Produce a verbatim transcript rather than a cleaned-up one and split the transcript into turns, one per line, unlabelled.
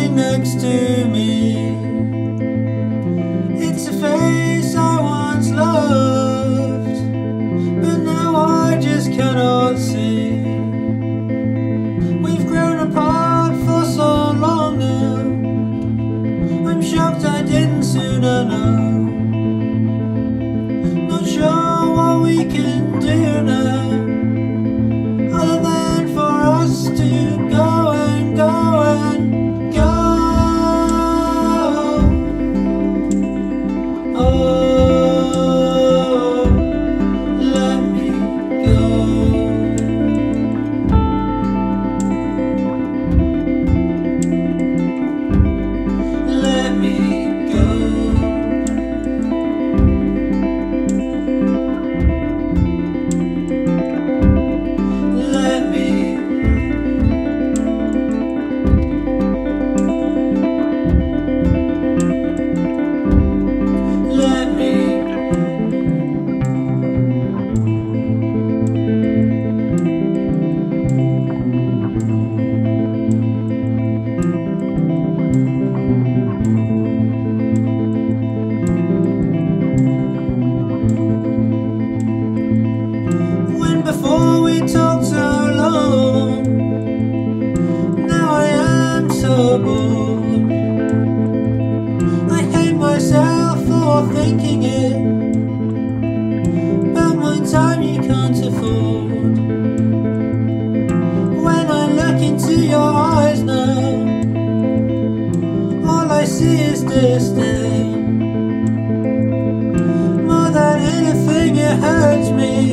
lying next to me. It's a face I once loved, but now I just cannot see. We've grown apart for so long now. I'm shocked I didn't sooner know. Not sure what we can do now, other than for us to go and go and go. Oh, let me go. Let me go. Let me Let me When before we talked so long, now I am so bored. I hate myself for thinking it, but my time you can't afford. When I look into your eyes now, all I see is disdain. More than anything it hurts me.